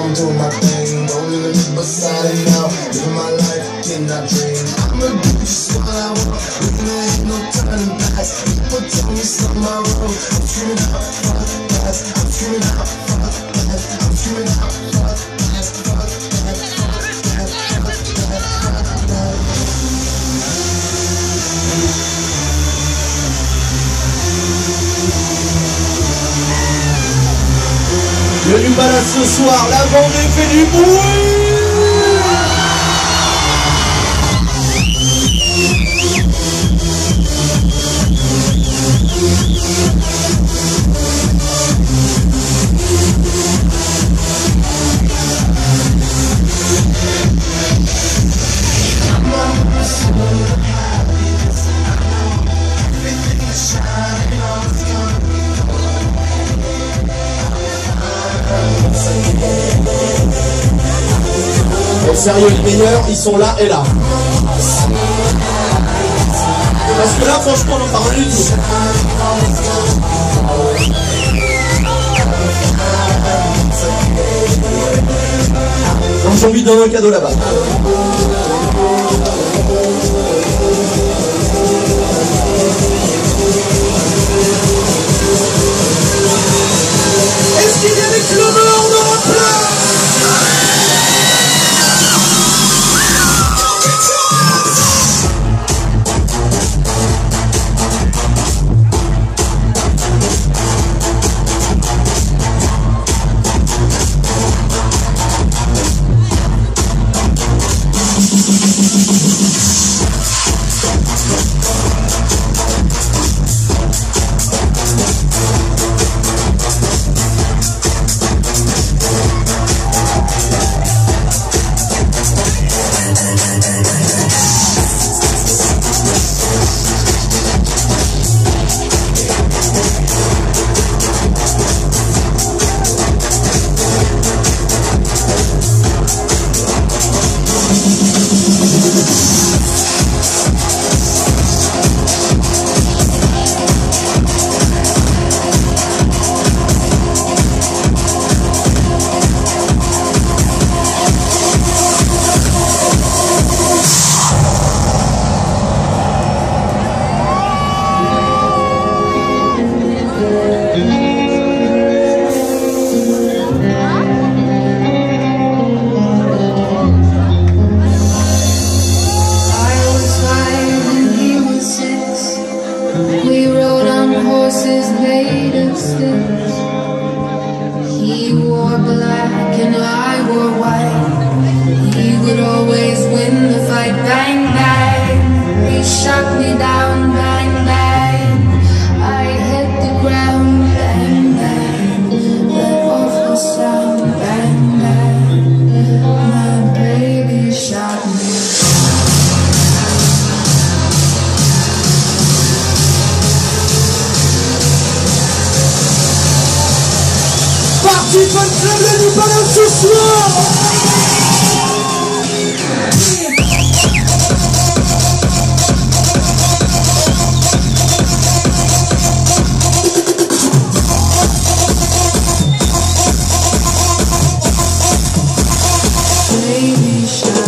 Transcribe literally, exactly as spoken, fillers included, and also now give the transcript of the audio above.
I'm doing my thing, rolling the deep beside it now. Living my life, getting that dream. I'ma do just what I want. There ain't no turning back. People tell me something I wrong. I'm screaming out, fuck that. I'm screaming out, fuck that. I'm screaming out, fuck that. Fuck that, fuck that, fuck that, fuck that. Le New Balance ce soir, la Vendée fait du bruit. Et sérieux, les meilleurs, ils sont là et là. Parce que là, franchement, on en parle du tout. Donc j'ai envie de donner un cadeau là-bas. Est-ce qu'il y a des clameurs dans la place? Baby,